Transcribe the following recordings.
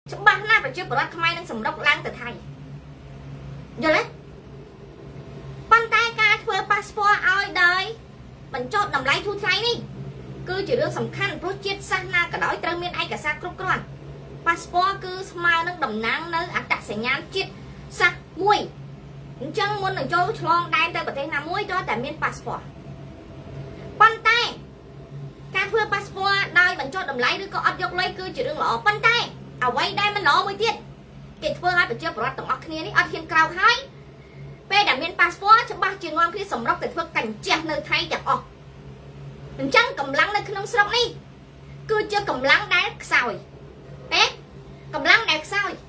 ច្បាស់ណាស់ប្រជាពលរដ្ឋខ្មែរនឹងសម្រុកឡើងទៅថៃយល់ទេប៉ុន្តែការធ្វើប៉ាសពតឲ្យដោយបញ្ចុះតម្លៃធូរថ្លៃនេះគឺជារឿងសំខាន់ព្រោះជាតិសាសន៍ណាក៏ដោយត្រូវមានឯកសារគ្រប់គ្រាន់ប៉ាសពតគឺស្មើនឹងតំណាងនៅអត្តសញ្ញាណជាតិសាសន៍មួយអញ្ចឹងមុននឹងចូលឆ្លងដែនទៅប្រទេសណាមួយត្រូវតែមានប៉ាសពតប៉ុន្តែការធ្វើប៉ាសពតដោយបញ្ចុះតម្លៃឬក៏អត់យកលុយគឺជារឿងល្អប៉ុន្តែអ្វីដែលមិនល្អមួយទៀតគេធ្វើឲ្យប្រជាពលរដ្ឋទាំងអស់គ្នានេះអត់ហ៊ានក្រោកហើយពេលដែលមានប៉ាសពតច្បាស់ជាងំគ្នាសម្រុកទៅធ្វើកញ្ចេះនៅថៃទាំងអស់អញ្ចឹងកម្លាំងនៅក្នុងស្រុកនេះគឺជាកម្លាំងដែលខ្សោយទេកម្លាំងដែលខ្សោយ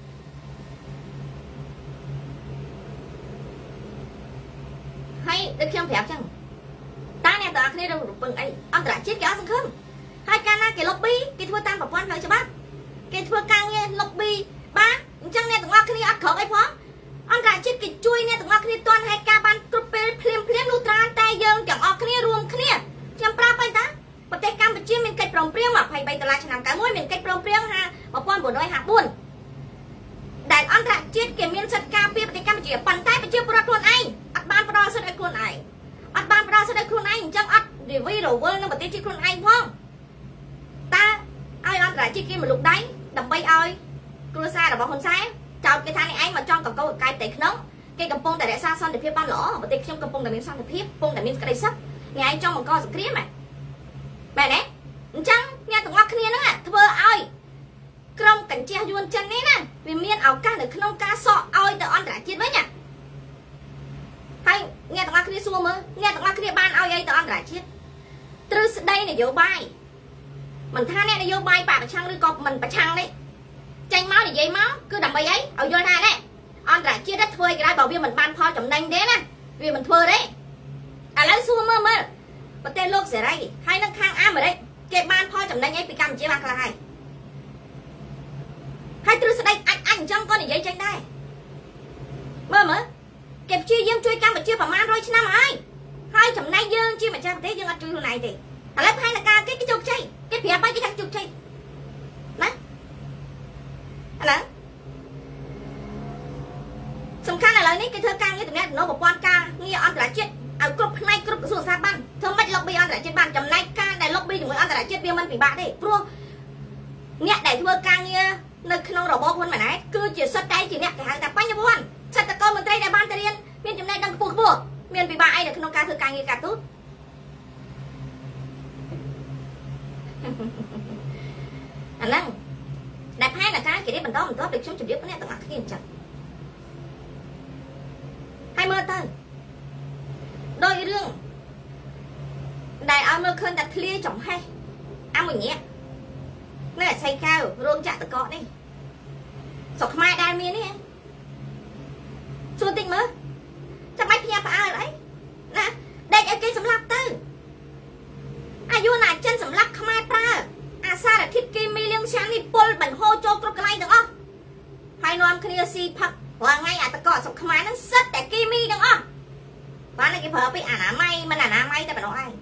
ហើយដូចខ្ញុំប្រាប់ចឹងតាអ្នកទាំងអស់គ្នារំពឹងអីអន្តរជាតិគេអត់សង្ឃឹមហើយកាលណាគេ lobby គេធ្វើតាមប្រព័ន្ធផ្លូវច្បាប់គេធ្វើការងារ lobby បាទអញ្ចឹងអ្នកទាំងអស់គ្នាអត់ក្រោកអីផងអន្តរជាតិគេជួយអ្នកទាំងអស់គ្នាទាន់ហេតុការបានគ្រប់ពេលភ្លាមលុះត្រាតែយើងទាំងអស់គ្នារួមគ្នាខ្ញុំប្រាប់ឲ្យតាប្រទេសកម្ពុជាមានកិច្ចព្រមព្រៀង$23ឆ្នាំ91មានកិច្ចព្រមព្រៀង1954ដែលអន្តរជាតិគេមានសិទ្ធិការពារប្រទេសកម្ពុជាប៉ុន្តែប្រជាពលរដ្ឋខ្លួនឯងអត់បានផ្ដល់សិទ្ធិឲ្យខ្លួនឯងអត់បានផ្ដល់សិទ្ធិឲ្យខ្លួនឯងអញ្ចឹងអត់រីវីរវល់នឹងប្រទេសជាតិខ្លួនឯងផងតើឲ្យអន្តរជាតិគេមកលុកដៃដើម្បីឲ្យគ្រួសាររបស់ហ៊ុនសែនចោទគេថានេះឯងមកចង់កកោកាយប្រទេសក្នុងគេកំពុងតែរក្សាសន្តិភាពបានល្អប្រទេសខ្ញុំកំពុងតែមានសន្តិភាពកំពុងតែមានក្តីសុខនេះឯងចង់បង្កសង្គ្រាមហ៎មែនទេអញ្ចឹងអ្នកទាំងអស់គ្នាហ្នឹងធ្វើឲ្យក្រុមកញ្ជះយួនចិននេះណាវាមានឱកាសនៅក្នុងការសក់ឲ្យទៅអន្តរជាតិវិញណាហើយអ្នកទាំងអស់គ្នាសួរមើលអ្នកទាំងអស់គ្នាបានឲ្យអីទៅអន្តរជាតិទ្រឹស្ដីនយោបាយមិនថាអ្នកនយោបាយបកប្រឆាំងឬក៏មិនប្រឆាំងនេះចេញមកនិយាយមកគឺដើម្បីអីឲ្យយល់ថាណែអន្តរជាតិធ្វើឲ្យក្រោយបើវាមិនបានផលចំណេញទេណាវាមិនធ្វើទេឥឡូវសួរមើលប្រទេសលោកសេរីហើយនៅខាងអាមេរិកគេបានផលចំណេញអីពីកម្ពុជាបានខ្លះហើយទ្រឹស្ដីអាចអញ្ចឹងក៏និយាយចេញដែរមើលគេព្យាយាមជួយកម្ពុជាប្រហែល100ឆ្នាំហើយចំណែកយើងជាម្ចាស់ប្រទេសយើងអត់ជួយខ្លួនឯងទេឥឡូវផែនការគេជោគជ័យគេប្រាប់ឲ្យគេថាជោគជ័យណាឥឡូវសំខាន់ឥឡូវនេះគេធ្វើការងារតំណែងប្រព័ន្ធការងារអន្តរជាតិឲ្យគ្រប់ផ្នែកគ្រប់ក្រសួងស្ថាប័នធ្វើម៉េច lobby អន្តរជាតិបានចំណែកការដែល lobby ជាមួយអន្តរជាតិវាមិនពិបាកទេព្រោះអ្នកដែលធ្វើការងារនៅក្នុងរបបហ៊ុនម៉ាណែតគឺជាសិទ្ធិតែជាអ្នកគេហៅថាបញ្ញវន្តសិទ្ធិតកូនមន្ត្រីដែលបានទៅរៀនមានចំណេះដឹងខ្ពស់មានពិបាកអីនៅក្នុងការធ្វើការងារការទូតអាហ្នឹងដែលផែនការគេរៀបបន្តដូចខ្ញុំជម្រាបអ្នកទាំងអស់គ្នាអញ្ចឹងហើយមើលទៅដោយរឿងដែលឲ្យមើលឃើញតែធ្លាចំហេះអាមួយញាក់នៅអាស័យកៅរោងចក្រតកកនេះស្រុកខ្មែរដែលមាននេះសួរតិចមើលចាំបាច់ផ្ញើផ្អើលអីណាដេកឲ្យគេសម្លាប់ទៅអាយុណាចិនសម្លាប់ខ្មែរប្រើអាសារធាតុគីមីលៀងឆាំងនេះពុលបញ្ហូរចូលគ្រប់កន្លែងទាំងអស់ហើយនាំគ្នាស៊ីផឹករាល់ថ្ងៃអាតកកស្រុកខ្មែរហ្នឹងសិតតែគីមីទាំងអស់បានគេប្រើពីអនាម័យមិនអនាម័យតែប៉ុណ្ណោះឯង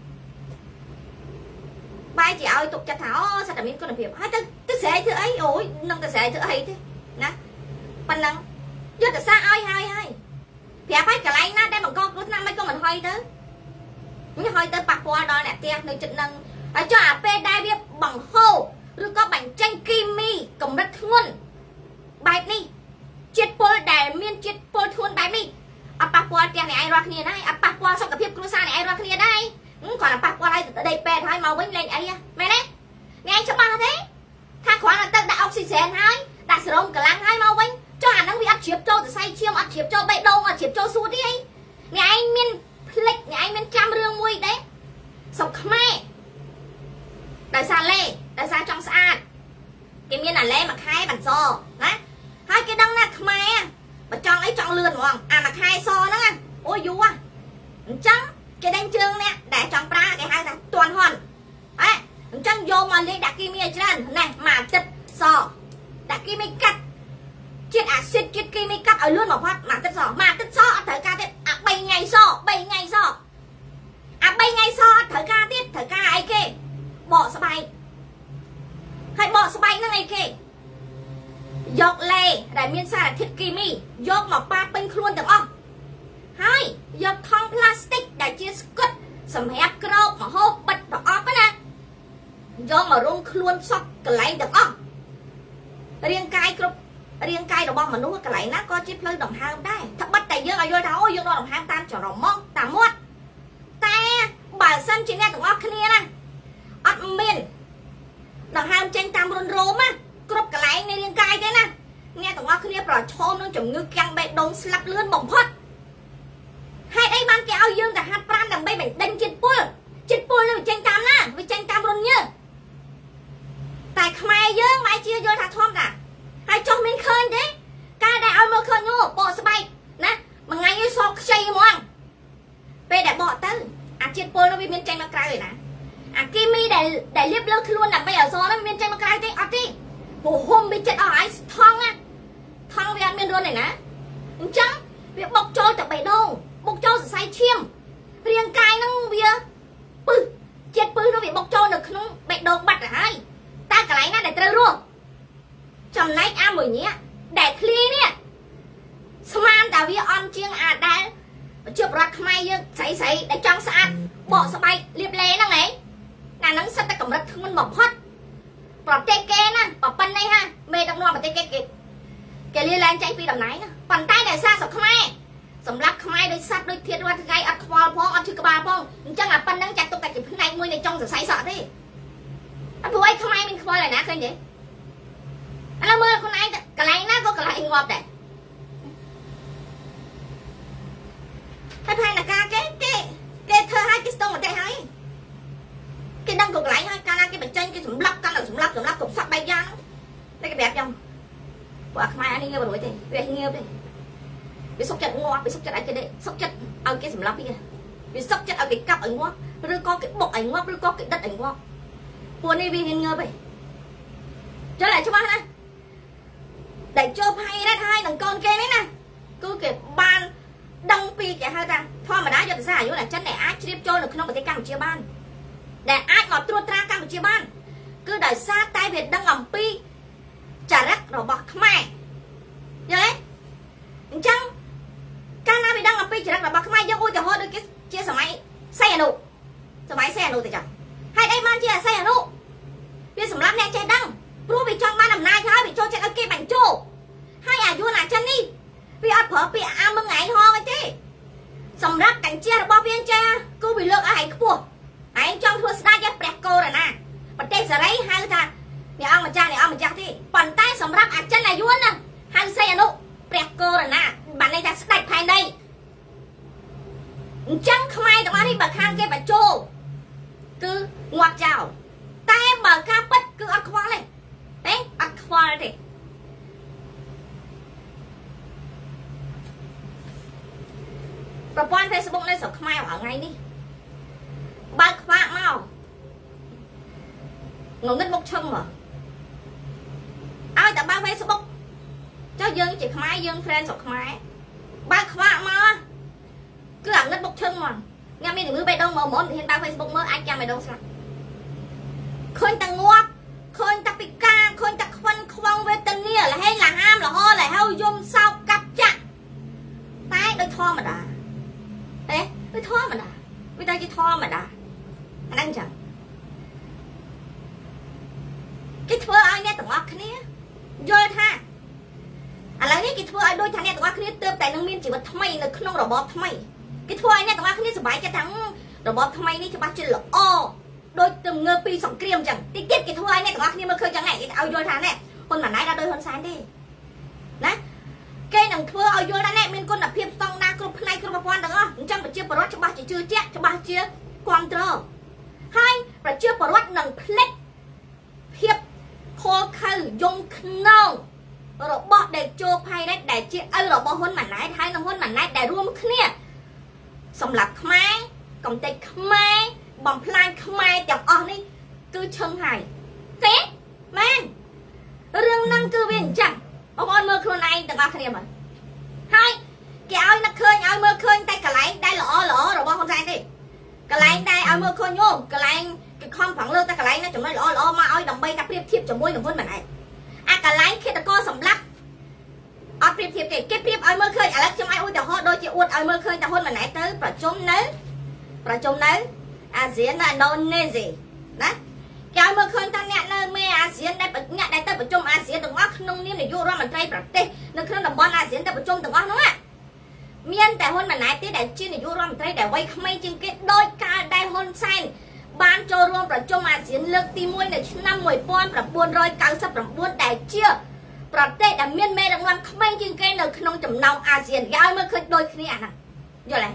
បែរជាឲ្យទុកចិត្តថាអូសិតតែមានគុណភាពហើយទៅស្រែកធ្វើអីអូយនឹងទៅស្រែកធ្វើអីទេណាប៉ុណ្ណឹងយុទ្ធសាស្ត្រឲ្យហើយប្រាប់ឲ្យកន្លែងណាដែលបង្កគ្រោះថ្នាក់មិនក៏មិនហុយទៅហុយទៅប៉ះពាល់ដល់អ្នកផ្ទះនៅចិត្តនឹងហើយចុះអាពេលដែលវាបង្ហូរឬក៏បញ្ចេញគីមីកម្រិតធ្ងន់បែបនេះជាតិពុលដែលមានជាតិពុលធ្ងន់បែបនេះអត់ប៉ះពាល់ទាំងអ្នកឯងរាល់គ្នាដែរអត់ប៉ះពាល់សុខភាពគ្រួសារអ្នកឯងរាល់គ្នាដែរគ្រាន់តែប៉ះពាល់ឲ្យទៅដីពេទ្យហើយមកវិញលេងអីមែនទេអ្នកឯងច្បាស់ទេថាគ្រាន់តែទៅដាក់អុកស៊ីហ្សែនហើយដាក់សេរ៉ូមកម្លាំងហើយមកវិញចុះអាហ្នឹងវាអត់ជ្រាបចូលទៅសៃឈាមអត់ជ្រាបចូលបេះដូងអត់ជ្រាបចូលសួតទេអីអ្នកឯងមានផ្លិចអ្នកឯងមានចាំរឿងមួយទេស្រុកខ្មែរដោយសារលេដោយសារចង់ស្អាតគេមានអាលេមួយខែបន្សណាហើយគេដឹងណាខ្មែរបើចង់អីចង់លឿនហ្មងអាមួយខែសហ្នឹងណាអូយយូរអញ្ចឹងគេដេញជើងអ្នកដែលចង់ប្រើគេហៅថាទាន់ហន់អញ្ចឹងយកមកលេងដាក់គីមីឲ្យច្រើនណែមួយអាទិត្យសដាក់គីមីកាត់ជាតិអាស៊ីតជាតិគីមីកាត់ឲ្យលឿនបំផុតមួយអាទិត្យសអត់ត្រូវការទៀតអា3ថ្ងៃសអា3ថ្ងៃសអត់ត្រូវការទៀតត្រូវការអីគេបកស្បែកហើយបកស្បែកហ្នឹងអីគេយកលេដែលមានសារធាតុគីមីយកមកប៉ាពេញខ្លួនទាំងអស់ហើយយកថង់ផ្លាស្ទិកដែលជាស្កុតសម្រាប់ក្រោបមហូបបិទប្រអប់ណាយកមករុំខ្លួនសក់កន្លែងទាំងអស់រាងកាយគ្រប់រាងកាយរបស់មនុស្សកន្លែងណាក៏ជាផ្លូវដង្ហើមដែរត្បិតតែយើងឲ្យយល់ថាអូយើងដកដង្ហើមតាមចរមកតាមមាត់តែបើសិនជាអ្នកទាំងអស់គ្នាណាអត់មានដង្ហើមចេញតាមរុនរោមណាគ្រប់កន្លែងនៃរាងកាយទេណាអ្នកទាំងអស់គ្នាប្រឈមនឹងជំងឺកាំងបេះដូងស្លាប់លឿនបំផុតហេតុអីបានគេឲ្យយើងទៅហាត់ប្រាណដើម្បីបញ្ដេញជាតិពុលនេះវាចេញតាមណាវាចេញតាមរុនញើសតែខ្មែរយើងមិនជាយល់ថាធម្មតាហើយចុះមានឃើញទេការដែលឲ្យមើលឃើញនោះបកស្បែកណាមួយថ្ងៃឲ្យសោកខ្ចីហ្មងពេលដែលបកទៅអាជាតិពុលនោះវាមានចេញមកក្រៅឯណាអាគីមីដែលលាបលើខ្លួនដើម្បីឲ្យសនោះមានចេញមកក្រៅទេអត់ទេព្រោះហុំវាចិត្តអស់ហើយថង់ណាថង់វាអត់មានរុនឯណាអញ្ចឹងវាបុកចូលទៅបេះដូងបុកចូលសរសៃឈាមរាងកាយហ្នឹងវាពឹសជាតិពឹសនោះវាបុកចូលនៅក្នុងបេះដូងបាត់ទៅហើយតើកន្លែងណាដែលត្រូវរស់ចំណែកអាមួយនេះដែលឃ្លីនេះស្មានតែវាអន់ជាងអាដែលប្រជាប្រដ្ឋខ្មែរយើងស្រីដែលចង់ស្អាតបកស្បែកលាបលេហ្នឹងឯងអាហ្នឹងសិតតែកម្រិតធ្ងន់បំផុតប្រទេសគេណាប៉ុណ្ណេះហាមេដឹកនាំប្រទេសគេលាលែងចេញពីតំណែងប៉ុន្តែដែលសារស្រុកខ្មែរសម្រាប់ខ្មែរដោយសัตว์ដោយធាតុរាល់ថ្ងៃអត់ខ្វល់ផងអត់ឈឺក្បាលផងអញ្ចឹងអាប៉ុណ្ណឹងចាត់ទុកតែជាផ្នែកមួយនៃចុងសរសៃសក់ទេអត់ព្រោះអីខ្មែរមានខ្វល់ឯណាឃើញទេឥឡូវមើលខ្លួនឯងកន្លែងណាក៏កន្លែងងាប់ដែរហើយផែនការគេធ្វើឲ្យគេស្ទង់ប្រទេសហើយគេដឹងកន្លែងហើយកាលណាគេបញ្ចេញគេសម្លាប់កាន់សម្លាប់គ្រប់សពបែបយ៉ាងតែគេប្រាប់ខ្ញុំព្រោះអាខ្មែរនេះងើបរួយទេវាងើបទេវាសុកចិត្តងាប់វាសុកចិត្តឲ្យគេសុកចិត្តឲ្យគេសម្លាប់វាសុកចិត្តឲ្យគេកាប់ឲ្យងាប់ឬក៏គេបុកឲ្យងាប់ឬក៏គេដិតឲ្យងាប់ពួកនេះវាងើបទេចុះតែច្បាស់ណាដែលចូលផៃរ៉េតហើយនឹងកូនគេនេះណាគឺគេបានដឹងពីគេហៅថាធម្មតាយុទ្ធសាស្ត្រអាយុអាចិនដែលអាចជ្រាបចូលនៅក្នុងប្រទេសកម្ពុជាបានដែលអាចមកត្រួតត្រាកម្ពុជាបានគឺដោយសារតែវាដឹងអំពីចរិតរបស់ខ្មែរយល់ទេអញ្ចឹងកាលណាវាដឹងអំពីចរិតរបស់ខ្មែរយើងឧទាហរណ៍ដូចគេជាសម័យសីហនុទៅចាហើយអីបានជាសីហនុវាសម្រាប់អ្នកចេះដឹងព្រោះវាចង់បានអំណាចហើយវាចូលចិត្តឲ្យគេបញ្ចោហើយអាយុអាចិននេះវាអត់ប្រើពាក្យអាមឹងឯងហងអីទេសម្រាប់កញ្ជះរបស់វាចាគឺវាលើកឲ្យឯងខ្ពស់ឯងចង់ធ្វើស្ដេចព្រះកូរណាប្រទេសសេរីហៅថាអ្នកអង្គម្ចាស់ទេប៉ុន្តែសម្រាប់អាចិនអាយុណាហៅសីហនុព្រះកូរណាបានន័យថាស្ដេចផែនដីអញ្ចឹងខ្មែរទាំងអស់នេះបើខាងគេបញ្ចោគឺងាប់ចោលតែបើការពិតគឺអត់ខ្វល់ទេអត់ខ្វល់ទេប្រព័ន្ធ Facebook នៅស្រុកខ្មែរមួយថ្ងៃនេះបើកខ្វាក់មកងងឹតមុខឈឹងមកឲ្យតែបើក Facebook ចុះយើងជាខ្មែរយើង friend ស្រុកខ្មែរបើកខ្វាក់មកគឺអាងឹតមុខឈឹងមកញ៉ាំមានជំងឺបេះដូងមកមុនហ៊ានបើក Facebook មើលអាចចាំបេះដូងស្លាប់ឃើញតែងាប់ឃើញតែពិការឃើញតែខ្វិនខ្វងវេទនាលហេងលហាមលហលហើយយំសោកកាប់ចាក់តែដូចធម្មតាដូចធម្មតាវាតែជាធម្មតាអាហ្នឹងចឹងគេធ្វើឲ្យអ្នកទាំងអស់គ្នាយល់ថាឥឡូវនេះគេធ្វើឲ្យដូចថាអ្នកទាំងអស់គ្នាទើបតែនឹងមានជីវិតថ្មីនៅក្នុងរបបថ្មីគេធ្វើឲ្យអ្នកទាំងអស់គ្នាសប្បាយចិត្តថារបបថ្មីនេះច្បាស់ជាល្អដូចទំងើពីសង្គ្រាមចឹងតិចទៀតគេធ្វើឲ្យអ្នកទាំងអស់គ្នាមើលឃើញចឹងឯងគេឲ្យយល់ថានេះហ៊ុនម៉ាណែតដល់ដូចហ៊ុនសែនទេណាគេនឹងធ្វើឲ្យយល់ថានេះមានគុណភាពស្តង់ដារគ្រប់ផ្នែកគ្រប់ប្រព័ន្ធទាំងអស់អញ្ចឹងប្រជាពលរដ្ឋច្បាស់ជាជឿជាក់ច្បាស់ជាគ្រប់គ្រងហើយប្រជាពលរដ្ឋនឹងផ្លិចភាពខលខៅយំខ្នងរបស់ដែលជោគផៃរ៉េតដែលជាឪរបស់ហ៊ុនម៉ាណែតហើយនឹងហ៊ុនម៉ាណែតដែលរួមគ្នាសម្រាប់ខ្មែរកំទេចខ្មែរបំផ្លាញខ្មែរទាំងអស់នេះគឺឈឹងហើយទេមែនរឿងហ្នឹងគឺវាអញ្ចឹងបងប្អូនមើលខ្លួនឯងទាំងអស់គ្នាមើលហើយគេឲ្យនឹកឃើញឲ្យមើលឃើញតែកន្លែងដែលល្អរបស់ហ៊ុនសែនទេកន្លែងដែលឲ្យមើលឃើញយោកន្លែងគេខំប្រឹងលើតែកន្លែងណាចំណុចល្អមកឲ្យដើម្បីតែប្រៀបធៀបជាមួយនឹងហ៊ុនម៉ាណែតអាកន្លែងឃាតករសម្លាប់ធៀបទេគេប្រៀបឲ្យមើលឃើញឥឡូវខ្ញុំឲ្យឧទាហរណ៍ដូចជាអួតឲ្យមើលឃើញតែហ៊ុនម៉ាណែតទៅប្រជុំនៅអាស៊ាននៅឥណ្ឌូនេស៊ីណាគេឲ្យមើលឃើញថាអ្នកនៅមេអាស៊ានដែលអ្នកដែលទៅប្រជុំអាស៊ានទាំងអស់ក្នុងនាមនាយករដ្ឋមន្ត្រីប្រទេសនៅក្នុងតំបន់អាស៊ានទៅប្រជុំទាំងអស់នោះមានតែហ៊ុនម៉ាណែតទេដែលជានាយករដ្ឋមន្ត្រីដែលវ័យក្មេងជាងគេដោយការដែលហ៊ុនសែនបានចូលរួមប្រជុំអាស៊ានលើកទី1នៅឆ្នាំ1999ដែលជាប្រទេសដែលមានមេដឹកនាំក្មេងជាងគេនៅក្នុងចំណោមអាស៊ានគេឲ្យមើលឃើញដូចគ្នាអាហ្នឹងយល់ទេ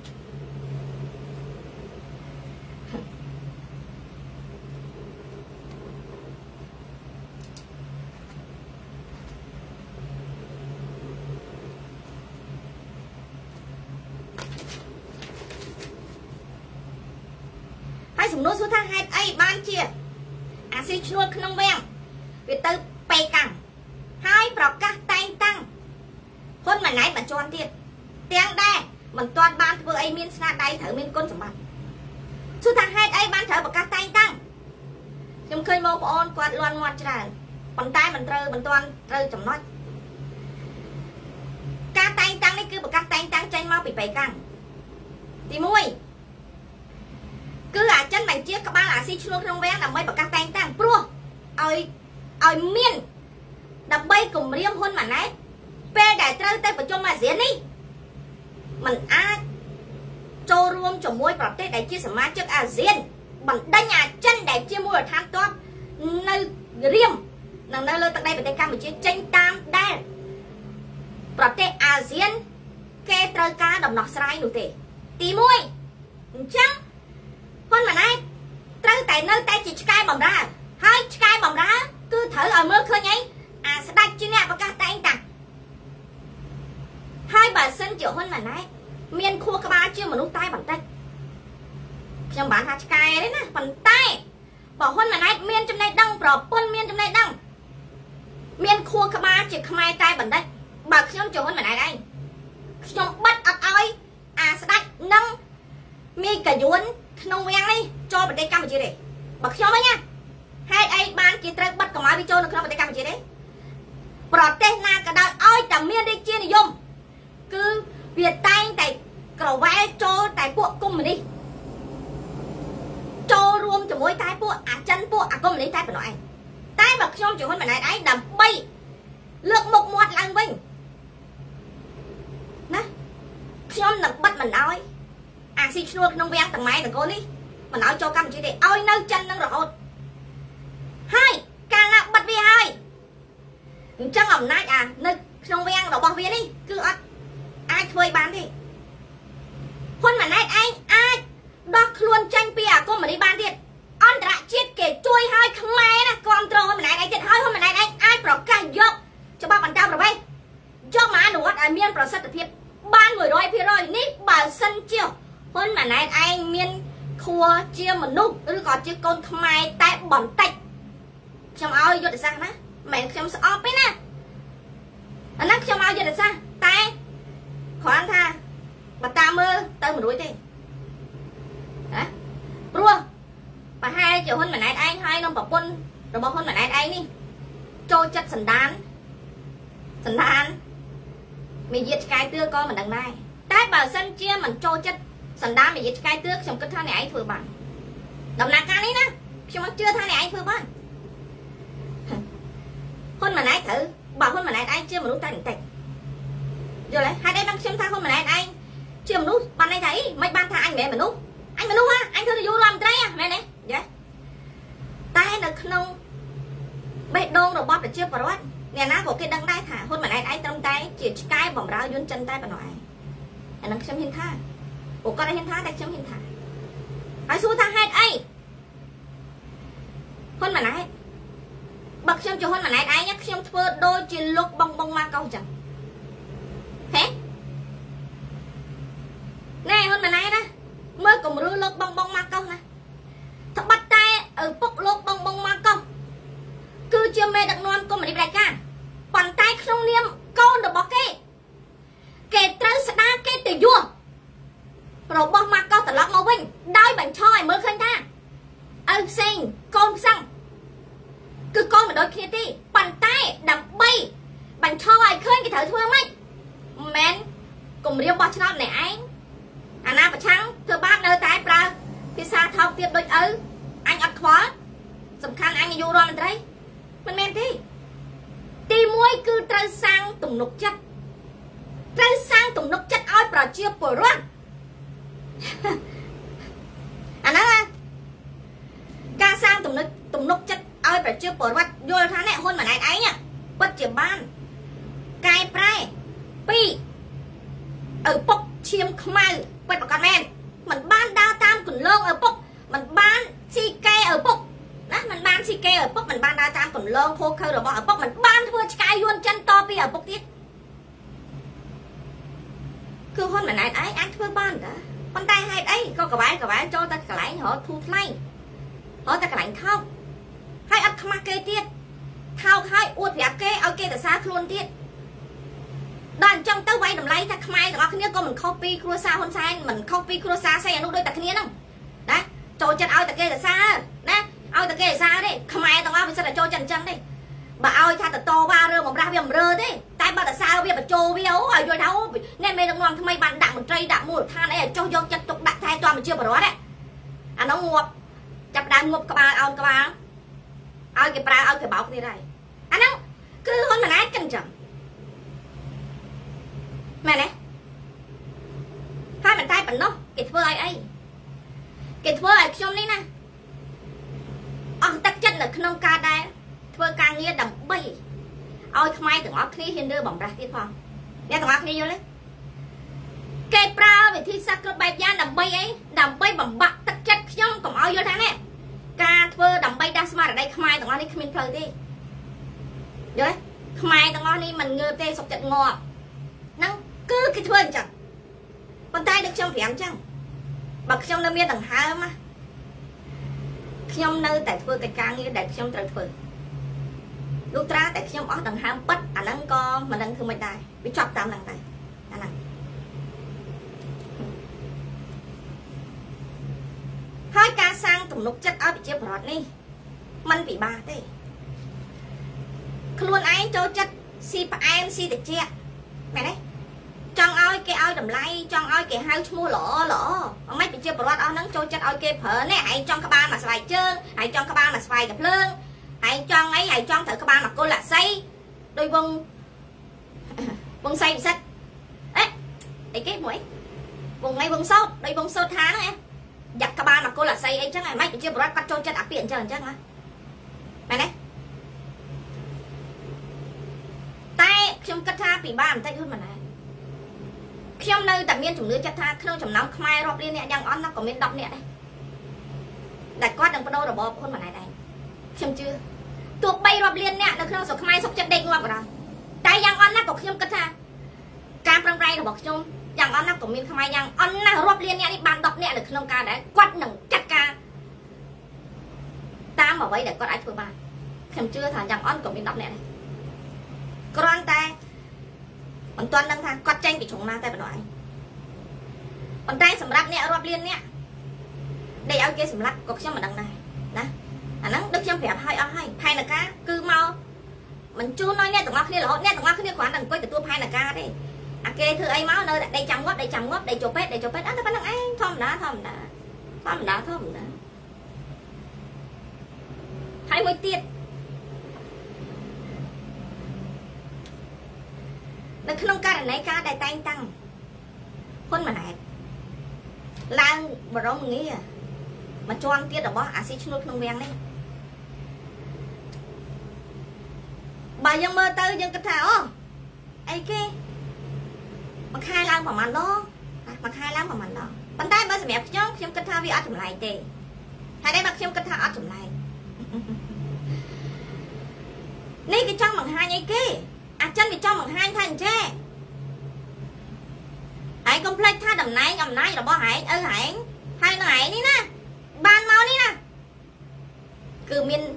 សំណួរសួរថាហេតុអីបានជាអាស៊ីឈ្នួលក្នុងវាំងវាទៅប៉េកាំងហើយប្រកាសតែងតាំងហ៊ុនម៉ាណែតបញ្ជាន់ទៀតទាំងដែរមិនទាន់បានធ្វើអីមានស្នាដៃត្រូវមានគុណសម្បត្តិសួរថាហេតុអីបានត្រូវប្រកាសតែងតាំងខ្ញុំឃើញបងប្អូនគាត់លន់មាត់ច្រើនប៉ុន្តែមិនទាន់ត្រូវចំណុចការតែងតាំងនេះគឺប្រកាសតែងតាំងចេញមកពីប៉េកាំងទី1គឺអាចិនបញ្ជាក្បាលអាស៊ីឈ្នួលក្នុងវាំងដើម្បីប្រកាសតែងតាំងព្រោះឲ្យមានដើម្បីគម្រាមហ៊ុនម៉ាណែតពេលដែលត្រូវទៅប្រជុំអាស៊ាននេះมันអាចចូលរួមជាមួយប្រទេសដែលជាសមាជិកអាស៊ានបណ្ដេញអាចិនដែលជាមូលដ្ឋានទ័ពនៅរៀមនៅលើទឹកដីប្រទេសកម្ពុជាចេញតាមដែលប្រទេសអាស៊ានគេត្រូវការដំណោះស្រាយនោះទេទី1អញ្ចឹងហ៊ុនម៉ាណែតត្រូវតែនៅតែជាឆ្កែបំរើហើយឆ្កែបំរើគឺត្រូវឲ្យមើលឃើញអីអាស្ដេចជាអ្នកប្រកាសតែងតាំងហើយបើសិនជាហ៊ុនម៉ាណែតមានខួរក្បាលជាមនុស្សតែបន្តិចខ្ញុំបានថាឆ្កែទេណាប៉ុន្តែបើហ៊ុនម៉ាណែតមានចំណេះដឹងប្រពន្ធមានចំណេះដឹងមានខួរក្បាលជាខ្មែរតែបន្តិចបើខ្ញុំជាហ៊ុនម៉ាណែតឯងខ្ញុំបិទអត់ឲ្យអាស្ដេចនឹងមីកាយួនក្នុងវាំងនេះចូលប្រទេសកម្ពុជាទេបើខ្ញុំវិញណាហេតុអីបានជាត្រូវបិទកុំឲ្យវាចូលនៅក្នុងប្រទេសកម្ពុជាទេប្រទេសណាក៏ដោយឲ្យតែមានរាជានិយមគឺវាតែងតែក្រវ៉ែចូលតែពួកកុម្មុយនីសចូលរួមជាមួយតែពួកអាចិនពួកអាកុម្មុយនីសតែប៉ុណ្ណោះឯងតែបើខ្ញុំជាហ៊ុនម៉ាណែតឯងដើម្បីលើកមុខមាត់ឡើងវិញណាខ្ញុំនឹងបិទមិនឲ្យអាស៊ីឈ្នួលក្នុងវាំងទាំងម៉ែទាំងកូននេះមិនឲ្យចូលកម្ពុជាទេឲ្យនៅចិននឹងរហូតហើយកាលណាបិទវាហើយអញ្ចឹងអំណាចនៅក្នុងវាំងរបស់វានេះគឺអត់អាចធ្វើបានទេហ៊ុនម៉ាណែតឯងអាចដោះខ្លួនចេញពីអាកុម្មុយនីសបានទៀតអន្តរជាតិគេជួយឲ្យខ្មែរណាគ្រប់គ្រងហ៊ុនម៉ាណែតឯងទៀតហើយហ៊ុនម៉ាណែតឯងអាចប្រកាសយកច្បាប់អន្តរប្រវេសន៍យកមកអនុវត្តឲ្យមានប្រសិទ្ធភាពបាន 100% នេះបើសិនជាហ៊ុនម៉ាណែតឯងមានខួរជាមនុស្សឬក៏ជាកូនខ្មែរតែបន្តិចខ្ញុំឲ្យយុទ្ធសាស្ត្រណាមិនខ្ញុំស្អប់ទេណាអាហ្នឹងខ្ញុំឲ្យយុទ្ធសាស្ត្រតែគ្រាន់ថាបើតាមមើលទៅមិនរួចទេណាព្រោះប្រហែលជាហ៊ុនម៉ាណែតឯងហើយនឹងប្រពន្ធរបស់ហ៊ុនម៉ាណែតឯងនេះចូលចិត្តសណ្ដានមាយាទឆ្កែតឿក៏មិនដឹងដែរតែបើសិនជាមិនចូលចិត្តសណ្ដានមាយាទឆ្កែតឿខ្ញុំគិតថាអ្នកឯងធ្វើបានដំណាក់កាលនេះណាខ្ញុំមិនជឿថាអ្នកឯងធ្វើបានហ៊ុនម៉ាណែតត្រូវបើហ៊ុនម៉ាណែតឯងជាមនុស្សតែបន្តិចយល់ទេហេតុអីបានខ្ញុំថាហ៊ុនម៉ាណែតឯងជាមនុស្សបានន័យថាអីមិនបានថាអញមិនមែនមនុស្សអញមនុស្សអញធ្វើនាយករដ្ឋមន្ត្រីមែនទេយេតែនៅក្នុងបេះដូងរបស់ប្រជាពលរដ្ឋអ្នកណាក៏គេដឹងដែរថាហ៊ុនម៉ាណែតឯងត្រឹមតែជាឆ្កែបំរើយន្តចិនតែប៉ុណ្ណោះឯងអានឹងខ្ញុំហ៊ានថាពួកគាត់ហ៊ានថាតែខ្ញុំហ៊ានថាហើយសួរថាហេតុអីហ៊ុនម៉ាណែតបើខ្ញុំជាហ៊ុនម៉ាណែតឯងខ្ញុំធ្វើដូចជាលោកបងម៉ាកោចឹងហេណែហ៊ុនម៉ាណែតណាមើលគំរូលោកបងម៉ាកោណាត្បិតតែឪពុកលោកបងម៉ាកោគឺជាមេដឹកនាំកុម្មុយនីសផ្ដាច់ការប៉ុន្តែក្នុងនាមកូនរបស់គេត្រូវស្ដារកិត្តិយសរបស់ម៉ាកោត្រឡប់មកវិញដោយបញ្ឈរឲ្យមើលឃើញថាឪផ្សេងកូនផ្សឹងគឺកូនមិនដូចគ្នាទេប៉ុន្តែដើម្បីបញ្ bánh cho ai khơi cái thử thưa mấy men cùng riêng bao nhiêu này anh na bạch trắng thưa bác nơi tay pra phía xa thao tiếp đôi anh ăn khóa sầm khăn anh vô rồi mình thấy mình men thế ti muối cứ trơi sang tùng nục chất trơi sang tùng nục chất oi bỏ chia bồi luôn nó ca sang tùng nục chất oi bỏ chia bồi luôn vô tháng này hôn mà này ấy nhá bất chỉ ban cài prai pi ở bốc chiêm khmai quay vào con men mình ban đa tam quần lông ở bốc mình ban si ke ở bốc đó mình ban si ke ở bốc mình ban đa tam quần lông khô khơi rồi bỏ ở bốc mình ban thưa sky luôn chân to pi ở bốc tiết cứ hôn mà này ấy anh thưa ban đó con tay hai ấy có cả bãi cho ta cả lại họ thu thay họ ta cả lạnh không hai ăn khma kê tiết thao hai uất đẹp kê ao kê từ xa luôn tiết đoàn trong tới quay đầm lấy ta khai đó kia có mình copy croissant hôn sai mình copy croissant xây nó đôi ta kia không đấy cho chân ao ta kia từ xa đấy ao ta kia xa đấy khai tao ao bây giờ là cho chân chân đi bà ao tha to ba rơ một ra viêm rơ đấy tay ba ta sao bây giờ cho viếu ở rồi đâu nên mấy đồng ngon thay bạn đặng một tray đặng một than ấy cho vô chân tục đặt thay toàn mình chưa vào đó đấy nó ngộp chập đang ngộp các bạn ao cái pra ao cái bảo cái này nó cứ hôn mà nát chân chẳng mẹ này hai bàn tay bằng nó cái thưa ai cái thưa ai trong đây nè tắc chân là không ca đây thưa ca nghe đầm bay ôi không ai từng ngó khi hiện đưa bỏng ra tiếp không nghe từng ngó khi vô đấy cái pra về thi sắc cơ bay ra đầm bay bằng bạc tắc chân trong còn ôi vô thế này ca thưa đầm bay đa smart ở đây không ai từng ngó đi không phơi đi vô đấy không ai từng ngó đi mình ngơ tê sọc chật ngò năng cứ cái thuyền chẳng con tay được trong phèm chẳng bậc trong nơi miên đằng hai mà trong nơi tại phương cái càng như đẹp trong trời phơi lúc ra tại trong ở đằng hai bất nắng con mà đang thương mày đài bị chọc tam lần này hai ca sang tùng nục chất áo bị chia bọt đi mình bị ba thế luôn ấy cho chất si pa em si để chia mẹ đấy trong oi cái oi đầm lay trong oi cái hai mua lỗ mấy bị chưa bọt áo nắng trôi chất oi cái phở này hãy trong các bạn mà xài trơn hãy trong các bạn mà xài gặp lương hãy trong ấy hãy trong thử các bạn mà cô là xây đôi bông xây bị sách ấy để cái mũi vùng này vùng sâu đây vùng sâu tháng em giặt các bạn mà cô là xây ấy chắc này mấy bị chưa bọt bắt trôi chất áp biển trơn chắc hả mày đấy tay trong cắt tha bị ba tay hơn mà này trong nơi đặc biệt chủng nữ chất tha không chủng nóng khai rộp liên nè đang on nó có miếng đọc nè đây đặt quát đừng có đâu rồi bỏ khuôn mà này đây xem chưa tuột bay rộp liên nè nó không sọc khai sọc chất đen ngoa vào đó tay đang on nó có trong cắt tha cam răng ray rồi bỏ trong đang on nó có miếng khai đang on nó rộp liên nè đi bàn đọc nè được không ca đấy quát đừng chặt ca ta mà vậy để có ai thua ba xem chưa thằng đang on có miếng đọc nè này con tay còn toàn đang thang quạt tranh bị trùng ma tay bà nói còn tay sầm lắc nè rộp liên nè đây áo kia sầm lắc có xem mà đằng này nè nó đức trong phép hai là cá cứ mau mình chưa nói nghe tụi ngọc kia là nè tụi ngọc kia khoản đằng quay cái tua hai là cá đi kê thưa ấy máu nơi đây chăm ngót đây chụp pet đó các bạn ấy thom đã hai mươi tiết nó không ca này ca đại tay tăng hôn mà này lang bà đó mình nghĩ à mà cho ăn tiết ở bó axit nuốt không ven đấy bà dân mơ tư dân cái thảo ấy kia mà khai lang vào màn đó bàn tay bà sẽ mẹp chứ trong cái thảo vì ở chùm lại tề hai đây bác trong cái thảo ở chùm lại này cái trong bằng hai nhây kia chân bị trong bằng hai thành che hãy complete tha đầm này ngầm này là bỏ hãy hãy hai nó hãy đi nè ban mau đi nè cứ miền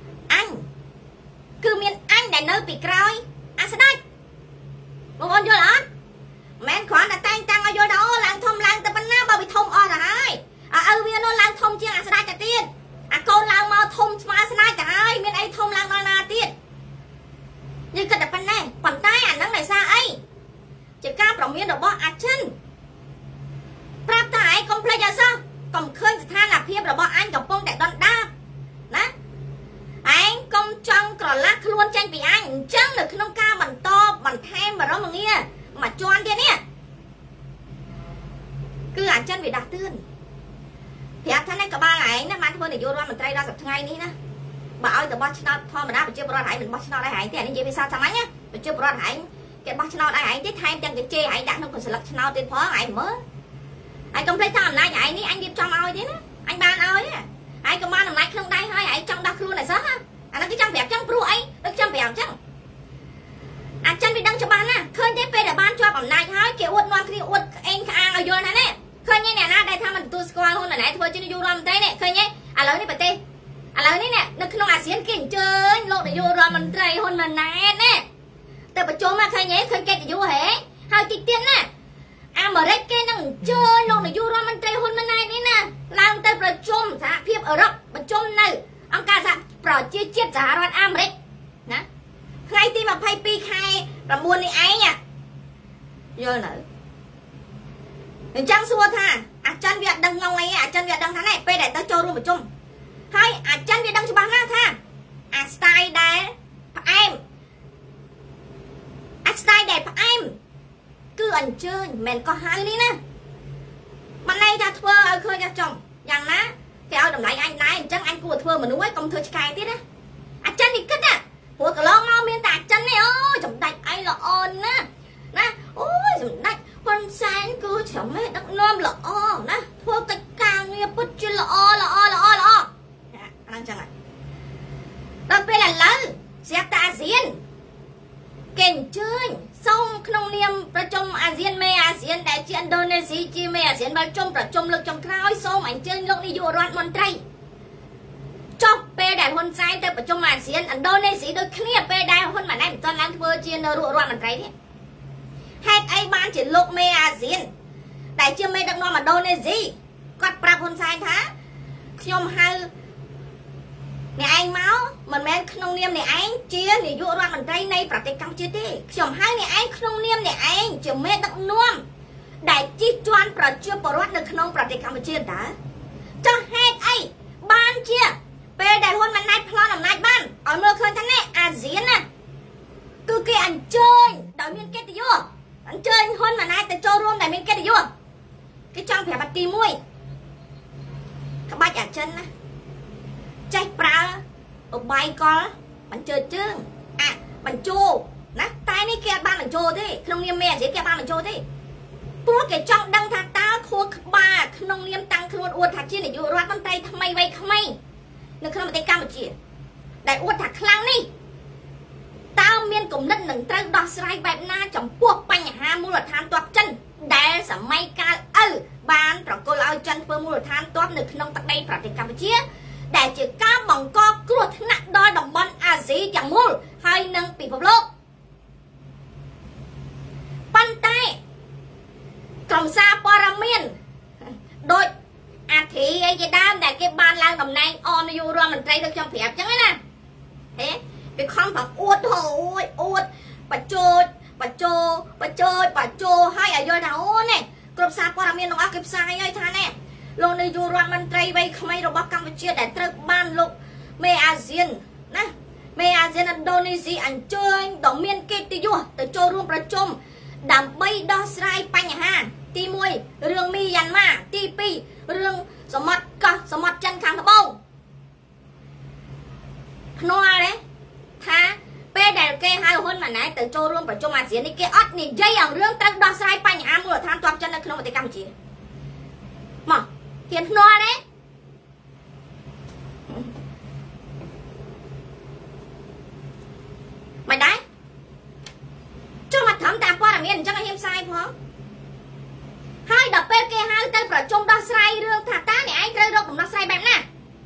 anh để nơi bị còi sẽ đây một con vô lắm men khoản là tay tăng ở vô đó lang thông lang tập bánh bao bị thông rồi hai viên nó lang thông chưa sẽ đây cả tiên con lang mau thông mà sẽ đây cả hai miền ấy thông lang na tiên như cái đập bánh này còn tay មានរបស់អាចិនប្រាប់ថាឯងកុំភ្លេចអសោះកុំឃើញស្ថានភាពរបស់អញកំពុងតែដុនដាបណាឯងកុំចង់ក្រឡាស់ខ្លួនចេញពីអញអញ្ចឹងនៅក្នុងការបន្តបន្ថែមបរមងារមកជន់ទៀតនេះគឺអាចិនវាដាស់តឿនប្រាប់ថានេះក្បាលឯងណាបានធ្វើនាយករដ្ឋមន្ត្រីដល់សប្តាហ៍ថ្ងៃនេះណាបើឲ្យទៅបោះឆ្នោតធម្មតាប្រជាពលរដ្ឋឯងមិនបោះឆ្នោតឲ្យឯងទេអានេះនិយាយភាសាសាមញ្ញណាប្រជាពលរដ្ឋឯងគេបោះឆ្នោតឲ្យឯងទេថែមទាំងគេជេរឯងដាក់ក្នុងកន្សលឹកឆ្នោតទៀតផងឯងមើលឯងកុំភ្លេចថាអំណាចឯងនេះអញរៀបចំឲ្យទេណាអញបានឲ្យទេឯងក៏បានអំណាចក្នុងដៃហើយឯងចង់ដោះខ្លួនឲ្យសោះអានោះគឺចង់ប្រាប់ចឹងព្រោះអីដូចខ្ញុំប្រាប់ចឹងអាចិនវាដឹងច្បាស់ណាឃើញទេពេលដែលបានជាប់អំណាចហើយគេអួតនាំគ្នាអួតអេងក្អាងឲ្យយល់ណានេះឃើញទេអ្នកណាដែលថាមិនទទួលស្គាល់ហ៊ុនណែធ្វើជានាយករដ្ឋមន្ត្រីនេះឃើញទេឥឡូវនេះប្រទេសឥឡូវនេះនៅក្នុងអាស៊ានគេអញ្ជើញលោកនាយករដ្ឋមន្ត្រីហ៊ុនម៉ាណែតណាទៅប្រជុំមកឃើញទេឃើញកិត្តិយសហេហើយតិចទៀតណាអាមេរិកគេនឹងអញ្ជើញលោកនាយករដ្ឋមន្ត្រីហ៊ុនម៉ាណែតនេះណាឡើងទៅប្រជុំសហភាពអឺរ៉ុបប្រជុំនៅអង្គការសហប្រជាជាតិសហរដ្ឋអាមេរិកណាថ្ងៃទី22ខែ9នេះឯងយល់នៅអញ្ចឹងសួរថាអាចិនវាអត់ដឹងងងអីអាចិនវាអត់ដឹងថាណែពេលដែលទៅចូលរួមប្រជុំហើយអាចិនវាដឹងច្បាស់ណាស់ថាអាស្ទាយដែលផ្អែមអាស្ទាយដែលផ្អែមគឺអញ្ជើញមិនក៏ហៅនេះណាមិនន័យថាធ្វើឲ្យឃើញថាចំយ៉ាងណាគេឲ្យតម្លៃអញដែរអញ្ចឹងអញគួរធ្វើមនុស្សឲ្យកុំធ្វើឆ្កែទៀតណាអាចិននេះគិតណាព្រោះកន្លងមកមានតែអាចិននេះអូចម្ដាច់អីល្អណាណាអូយសម្ដេចហ៊ុនសែនគឺចាំមេដឹកនាំល្អណាធ្វើកិច្ចការងារពិតជាល្អអាហ្នឹងចឹងហើយដល់ពេលឥឡូវស្រាប់តែអាស៊ានគេអញ្ជើញសូមក្នុងនាមប្រជុំអាស៊ានមេអាស៊ានដែលជាឥណ្ឌូនេស៊ីជាមេអាស៊ានបើប្រជុំលើកចុងក្រោយសូមអញ្ជើញលោកនាយករដ្ឋមន្ត្រីចុះពេលដែលហ៊ុនសែនទៅប្រជុំអាស៊ានឥណ្ឌូនេស៊ីដូចគ្នាពេលដែលហ៊ុនម៉ាណែតមិនទាន់ឡើងធ្វើជានៅរដ្ឋមន្ត្រីនេះហេតុអីបានជាលោកមេអាស៊ានដែលជាមេដឹកនាំឥណ្ឌូនេស៊ីគាត់ប្រាប់ហ៊ុនសែនថាខ្ញុំហៅអ្នកឯងមកមិនមែនក្នុងនាមអ្នកឯងជានាយករដ្ឋមន្ត្រីនៃប្រទេសកម្ពុជាទេខ្ញុំហៅអ្នកឯងក្នុងនាមអ្នកឯងជាមេដឹកនាំដែលជិះជាន់ប្រជាពលរដ្ឋនៅក្នុងប្រទេសកម្ពុជាតើចុះហេតុអីបានជាពេលដែលហ៊ុនម៉ាណែតប្លន់អំណាចបានឲ្យមើលឃើញថានេះអាស៊ានណាគឺគេអញ្ជើញដោយមានកិត្តិយសអញ្ជើញហ៊ុនម៉ាណែតទៅចូលរួមដែលមានកិត្តិយសគេចង់ប្រាប់ទី1ក្បាច់អាចិនណាចេះប្រើបបាយកលបញ្ជើជើងបញ្ជោណាតែនេះគេអត់បានបញ្ជោទេក្នុងនាមមេអាស៊ានគេអត់បានបញ្ជោទេព្រោះគេចង់ដឹងថាតើខួរក្បាលក្នុងនាមតាំងខ្លួនអួតថាជានាយករដ្ឋមន្ត្រីថ្មីវ័យក្មេងនៅក្នុងប្រទេសកម្ពុជាដែលអួតថាខ្លាំងនេះតើមានគំនិតនឹងត្រូវដោះស្រាយបែបណាចំពោះបញ្ហាមូលដ្ឋានទ័ពចិនដែលសម័យកាលឪបានប្រគល់ឲ្យចិនធ្វើមូលដ្ឋានទ័ពនៅក្នុងទឹកដីប្រទេសកម្ពុជាដែលជាការបង្កគ្រោះថ្នាក់ដល់តំបន់អាស៊ីទាំងមូលហើយនិងពិភពលោកប៉ុន្តែក្រុមសារព័ត៌មានដូចអាធិអីជាដើមដែលគេបានឡើងតំណែងអនាយករដ្ឋមន្ត្រីដូចខ្ញុំប្រាប់អញ្ចឹងណាហេវាខំប្រអួតអូយអួតបញ្ចោចហើយឲ្យយល់ថាអូនេះក្រុមសារព័ត៌មានទាំងអស់គេផ្សាយឲ្យថាណែលោកនាយករដ្ឋមន្ត្រីវ័យក្មេងរបស់កម្ពុជាដែលត្រូវបានលោកមេអាស៊ានណាមេអាស៊ានឥណ្ឌូនេស៊ីអញ្ជើញដ៏មានកិត្តិយសទៅចូលរួមប្រជុំដើម្បីដោះស្រាយបញ្ហាទី1រឿងមីយ៉ាន់ម៉ាទី2រឿងសមុទ្រកោះសមុទ្រចិនខាងត្បូងភ្នាល់ទេថាពេលដែលគេហៅហ៊ុនម៉ាណែតទៅចូលរួមប្រជុំអាស៊ាននេះគេអត់និយាយអំរឿងត្រូវដោះស្រាយបញ្ហាមូលដ្ឋានទ័ពចិននៅក្នុងប្រទេសកម្ពុជាមកហ៊ានភ្នាល់ទេមិនដែរចុះមកត្រឹមតែព័ត៌មានអញ្ចឹងឲ្យហ៊ានផ្សាយផងហើយដល់ពេលគេហៅទៅប្រជុំដោះស្រាយរឿងថាតើអ្នកឯងត្រូវរកដំណោះស្រាយបែបណា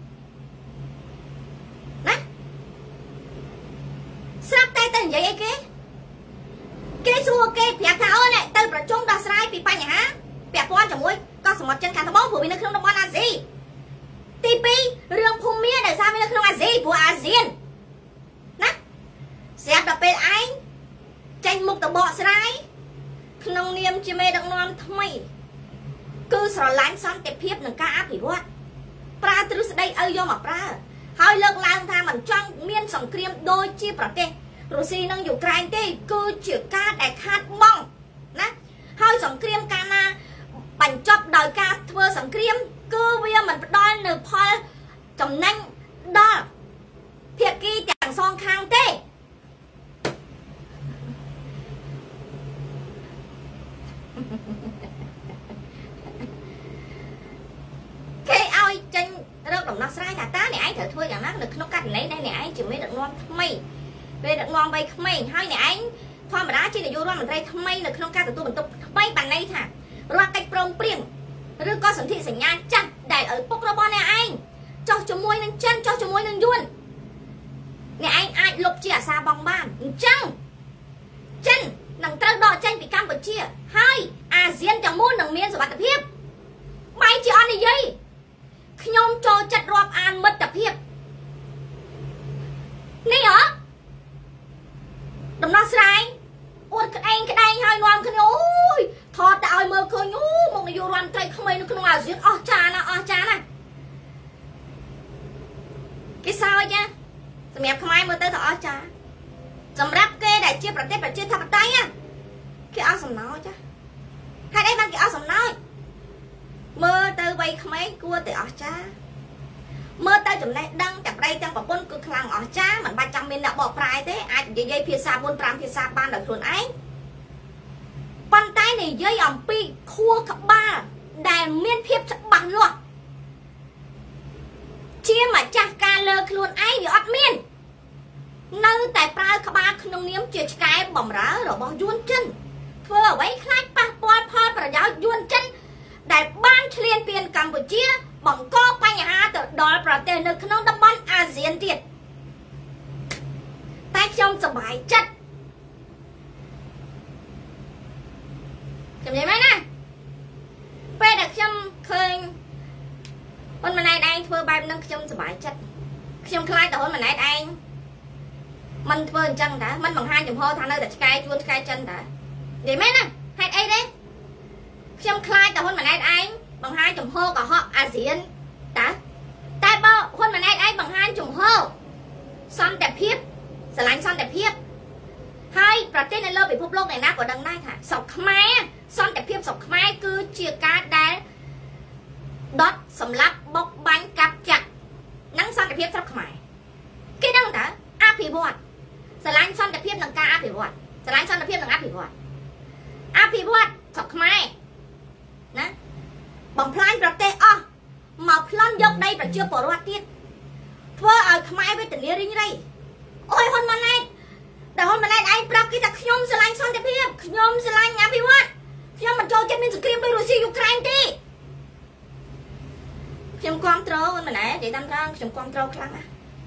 ស្រាប់តែទៅនិយាយអីគេសួរគេប្រាប់ថាអូនទៅប្រជុំដោះស្រាយពីបញ្ហាពាក់ព័ន្ធជាមួយកោះសមុទ្រចិនខាងត្បូងព្រោះវានៅក្នុងតំបន់អាស៊ីទី2រឿងភូមិមានដោយសារវានៅក្នុងអាស៊ីព្រោះអាស៊ានណាស្រាប់ដល់ពេលឯងចេញមុខទៅបកស្រាយក្នុងនាមជាមេដឹកនាំថ្មីគឺស្រឡាញ់សន្តិភាពនិងការអភិវឌ្ឍប្រើទ្រឹស្ដីឲ្យយកមកប្រើហើយលើកឡើងថាមិនចង់មានសង្គ្រាមដូចជាប្រទេសរុស្ស៊ីនិងយូក្រែនទេគឺជាការដែលខាតបង់ណាហើយសង្គ្រាមកាលណាបញ្ចប់ដោយការធ្វើសង្គ្រាមគឺវាមិនផ្ដល់នៅផលចំណេញដល់ភាគីទាំងសងខាងទេគេឲ្យចេញរកដំណោះស្រាយថាតើអ្នកឯងត្រូវធ្វើយ៉ាងណានៅក្នុងករណីដែលអ្នកឯងជាមេដឹកនាំថ្មីពេលដឹកនាំវ័យក្មេងហើយអ្នកឯងធម្មតាជានាយករដ្ឋមន្ត្រីថ្មីនៅក្នុងការទទួលបន្ទុកថ្មីបានន័យថារាល់កិច្ចព្រមព្រៀងឬក៏សន្ធិសញ្ញាចាស់ដែលឪពុករបស់អ្នកឯងចោះជាមួយនឹងចិនចោះជាមួយនឹងយួនអ្នកឯងអាចលុបជាអាសាបងបានអញ្ចឹងចិននឹងត្រូវដកចេញពីកម្ពុជាហើយអាស៊ានទាំងមូលនឹងមានសុវត្ថិភាពបែរជាអត់និយាយខ្ញុំចូលចិត្តរាប់អានមិត្តភាពនេះហ៎ដំណោះស្រាយអួតក្តែងក្តែងហើយនាំគ្នាអូយថតតែឲ្យមើលឃើញអូមកនាយករដ្ឋមន្ត្រីក្មេងនៅក្នុងអាស៊ានអស់ចាណាគេសើចណាសម្រាប់ខ្មែរមើលទៅថាអស់ចាសម្រាប់គេដែលជាប្រទេសប្រជាធិបតេយ្យគេអស់សំណោចហេតុអីបានគេអស់សំណោចមើលទៅវ័យក្មេងគួរតែអស់ចាមើលទៅចំណេះដឹងទាំងប្តីទាំងប្រពន្ធគឺខ្លាំងអស់ចាមិនបាច់ចាំមានអ្នកបកប្រែទេអាចនិយាយភាសា4 5ភាសាបានដោយខ្លួនឯងប៉ុន្តែនិយាយអំពីខួរក្បាលដែលមានភាពច្បាស់លាស់ជាម្ចាស់ការលើខ្លួនឯងវាអត់មាននៅតែប្រើក្បាលក្នុងនាមជាឆ្កែបំរើរបស់យួនចិនធ្វើអ្វីខ្លាចប៉ះពាល់ផលប្រយោជន៍យួនចិនដែលបានឈ្លានពានកម្ពុជាបង្កបញ្ហាទៅដល់ប្រទេសនៅក្នុងតំបន់អាស៊ានទៀតតែខ្ញុំសប្បាយចិត្តខ្ញុំនិយាយមែនណាពេលដែលខ្ញុំឃើញហ៊ុនម៉ាណែតឯងធ្វើបែបហ្នឹងខ្ញុំសប្បាយចិត្តខ្ញុំខ្លាចតែហ៊ុនម៉ាណែតឯងមិនធ្វើអញ្ចឹងតាមិនបង្ហាញចំហថានៅតែឆ្កែជួនឆ្កែចិនតានិយាយមែនណាហេតុអីទេខ្ញុំខ្លាចតែហ៊ុនម៉ាណែតឯងបង្ហាញចំហកុហកអាស៊ានតាតែបើហ៊ុនម៉ាណែតឯងបង្ហាញចំហសន្តិភាពស្រឡាញ់សន្តិភាពហើយប្រទេសនៅលើពិភពលោកអ្នកណាក៏ដឹងដែរថាស្រុកខ្មែរសន្តិភាពស្រុកខ្មែរគឺជាការដែលដុតសម្លាប់បុកបាញ់កាប់ចាក់នឹងសន្តិភាពស្រុកខ្មែរគេដឹងតើអភិវឌ្ឍស្រឡាញ់សន្តិភាពនិងការអភិវឌ្ឍស្រឡាញ់សន្តិភាពនិងអភិវឌ្ឍស្រុកខ្មែរណាបំផ្លាញប្រទេសអស់មកប្លន់យកដីប្រជាពលរដ្ឋទៀតធ្វើឲ្យខ្មែរវេទនារីងរៃអូយហ៊ុនម៉ាណែតតែហ៊ុនម៉ាណែតឯងប្រាប់គេថាខ្ញុំស្រឡាញ់សន្តិភាពខ្ញុំស្រឡាញ់អភិវឌ្ឍខ្ញុំមិនចូលចិត្តមានសង្គ្រាមដូចរុស្ស៊ីយូក្រែនទេខ្ញុំគ្រប់គ្រងហ៊ុនម៉ាណែតនិយាយតាមត្រង់ខ្ញុំគ្រប់គ្រងខ្លាំងណាស់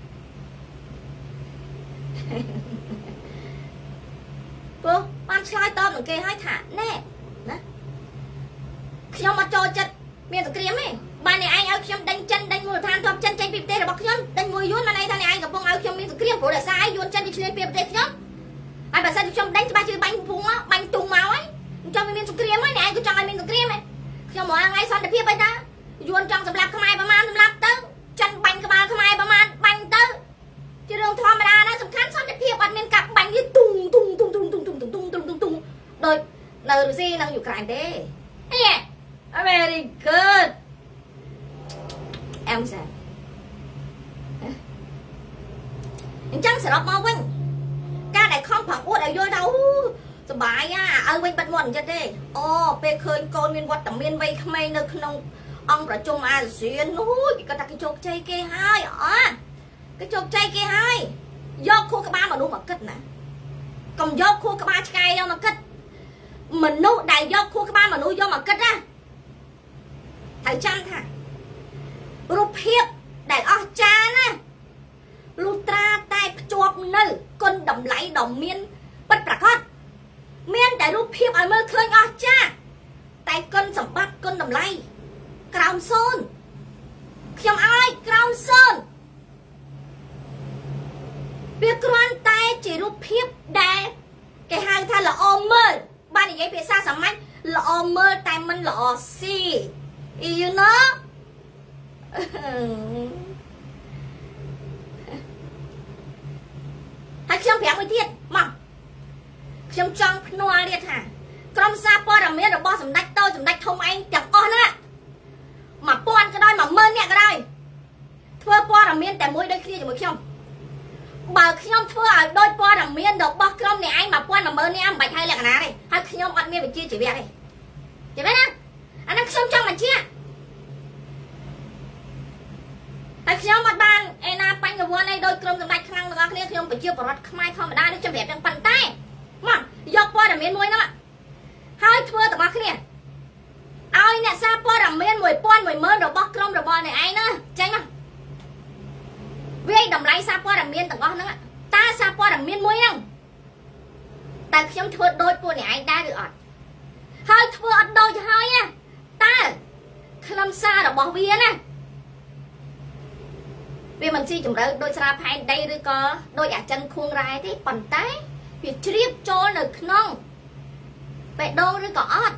ព្រោះបានឆ្លើយតបនឹងគេឲ្យថាណែណាខ្ញុំអត់ចូលចិត្តមានសង្គ្រាមទេបានអ្នកឯងឲ្យខ្ញុំដេញចិនដេញមូលដ្ឋានទ័ពចិនចេញពីប្រទេសរបស់ខ្ញុំដេញមួយយួនបានន័យថាអ្នកឯងកំពុងឲ្យខ្ញុំមានសង្គ្រាមព្រោះដោយសារយួនចិនវាឈ្លានពានប្រទេសខ្ញុំហើយបើសិនខ្ញុំដេញច្បាស់ជឿបាញ់ភូមិមកបាញ់ទុំមកហើយចង់មានសង្គ្រាមហើយអ្នកឯងក៏ចង់ឲ្យមានសង្គ្រាមដែរខ្ញុំមកថ្ងៃសន្តិភាពអីតាយួនចង់សម្លាប់ខ្មែរប្រមាណសម្លាប់ទៅចិនបាញ់ក្បាលខ្មែរប្រមាណបាញ់ទៅជារឿងធម្មតាណាសំខាន់សន្តិភាពអត់មានការបាញ់វាទុំដូចនៅរុស្ស៊ីនិងយូក្រែនទេ very good អែមសាអញ្ចឹងសរុបមកវិញការដែលខំប្រអួតឲ្យយល់ថាអូសបាយឲ្យវិញបាត់មាត់អញ្ចឹងទេអូពេលឃើញកូនមានវត្តមានវ័យក្មេងនៅក្នុងអង្គប្រជុំអាស៊ាននោះគេគាត់ថាគេជោគជ័យគេហើយគេជោគជ័យគេហើយយកខួរក្បាលមនុស្សមកគិតណាកុំយកខួរក្បាលឆ្កែយកមកគិតមនុស្សដែលយកខួរក្បាលមនុស្សយកមកគិតណាត្រូវចាំថារូបភាពដែលអស្ចារ្យណាលុះត្រាតែភ្ជាប់នៅគុណតម្លៃដ៏មានពិតប្រាកដមានតែរូបភាពឲ្យមើលឃើញអស្ចារ្យតែគុណសម្បត្តិគុណតម្លៃក្រោមសូន្យខ្ញុំឲ្យក្រោមសូន្យវាគ្រាន់តែជារូបភាពដែលគេហៅថាល្អមើល ban này vậy xa sắm anh lọ mơ tay mình lọ xì ý nó hay không phải mới thiết mà không trong noa liệt hả trong xa po là miếng được bo sầm đách thông anh chẳng con á mà pon cái đôi mà mơ nhẹ cái đôi thưa po là miếng tại mũi đây kia rồi không bà không thưa đôi po là miếng được bo không này anh mà pon mà mơ nhẹ bạch hay là cái ná này hay không ăn miếng bị chia chỉ việc này chỉ biết á anh đang không trong mà chia tại không mặt ban em na bánh cái vua này đôi cơm từ bạch khăn được anh không phải chia bọt mai không mà đa nó cho đẹp trong bàn tay mà do po là miếng muối nó hai thưa từ bác kia ai nè xa po là miếng mùi pon mùi mơ đồ bóc cơm đồ bò này ai nữa tránh mà vì anh đồng lấy xa po là miếng từ con nữa ta xa po là miếng muối nè tại không thưa đôi po này anh đã được ọt hai thưa ọt đôi cho hai nha ta không xa là bỏ bia nè vì mình si chúng ta đôi xa phải đây rồi có đôi giả chân khuôn rai thế bàn tay việc triếp cho được non vậy đâu rồi có ọt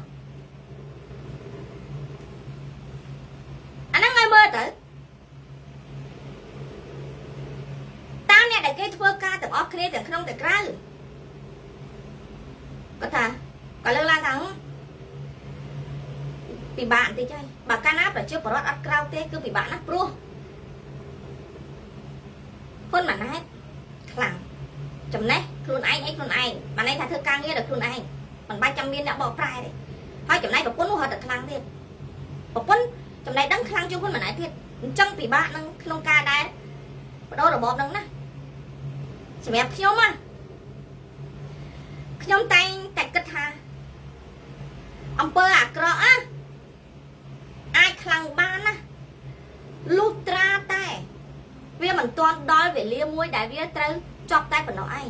anh đang ngay mơ tử tao nè để cái thua ca từ óc kia từ không từ ra có thà có lơ la thắng vì bạn thì chơi bà can áp là chưa có ăn cao thế cứ vì bạn áp pro hơn mà nói khẳng chấm nét luôn anh mà này thà thưa ca nghe được luôn anh bằng 300 miên đã bỏ prai đấy hai chấm này có cuốn hoa được khẳng thiệt có cuốn chấm này đăng khẳng chung cuốn mà nói thiệt chân vì bạn đang không ca đây đâu là bỏ đăng nè chỉ mẹ khiêu mà khiêu tay tại cất hà ông pơ à cọ á ai khẳng ban á lutra tay vì mình toàn đói về lia muối đại vì trơn chọc tay của nó anh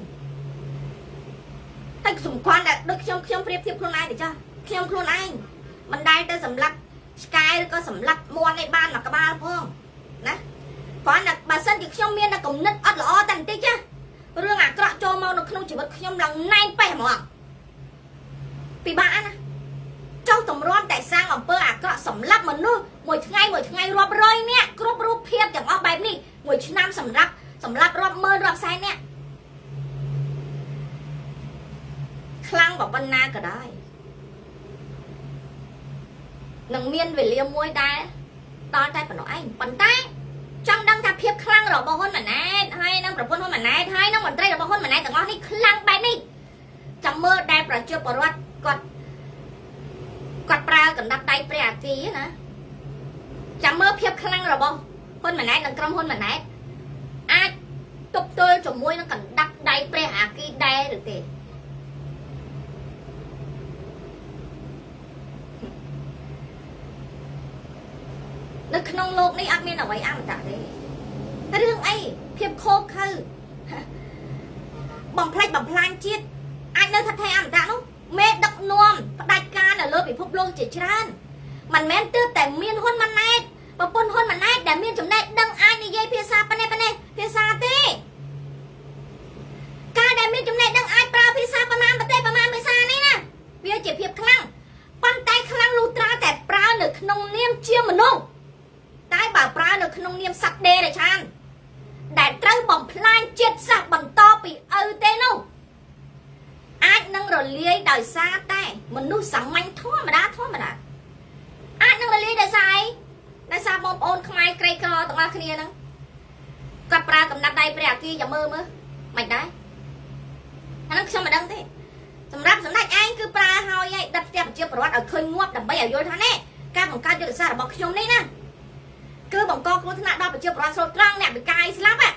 tay sủng quan đã được khiêu phép thiệp khuôn ai để cho khiêu khuôn anh mình đây tới sầm lặt sky có sầm lặt muôn này ban là cả ba không nè có là bà sân thì khiêu miên là cũng nứt ớt lõ tần tí chứ rương à cọ cho mau nó không chỉ bật khiêu lòng nay bẻ mà vì bạn trong tổng ron tại sao ông pơ à cọ sầm lặt mà nó mỗi ngày rộp rồi nè group phép chẳng ở bài này mỗi năm sầm lặt rộp mơ rộp sai nè khăn bảo văn na cả đấy nằng miên về liêm môi ta to tay của nó anh bàn tay trong đăng tháp hiệp khăn rồi bao hôn mà nè hai năm rồi hôn mà nè hai năm bàn tay rồi bao hôn mà nè tao ngon đi khăn bài đi trong mơ đẹp rồi chưa bỏ rót quạt pra còn đắp tay pre tí nè trong mơ hiệp khăn rồi bao hôn mà nè đằng trong hôn mà nè ai tục tôi trong môi nó còn đắp tay pre tí đây được thì nó không lột này ăn miên ở vậy ăn mà đấy cái đường ấy phiệp khô khư bằng plan chiết anh nơi thật hay ăn ta nó mẹ độc nuông đại ca là lơ bị phúc luôn chỉ tràn mình men tư tại miên hôn mà nét và pôn hôn mà nét để miên chúng đây đăng ai đi dây phía xa pane phía xa thế ca để miên chúng đây đăng ai pra phía xa paman phía xa này nè bây chỉ phiệp khăn pan tay khăn lutra tại pra được nông niêm chia mà nông tay bảo pra được nông niêm sạch đê để chan để trâu bằng plan chết sạch bằng to bị tê nông ai nâng rồi lia đời xa tay mình nuôi sẵn manh thua mà đã ai nâng rồi lia đời xa bom ôn không ai cây cờ tụi nó kia nè cặp ra cầm đặt đây bè kia giờ mơ mày đấy nó sao mà đăng thế sầm rap anh cứ pra hoi vậy đặt xem chưa bỏ ở khơi ngóp đầm bay ở vô thằng nè ca bằng ca được xa là bọc nhôm đấy nè cứ bằng con của thằng nào đó phải chưa bỏ sôi trăng nè bị cay lắm à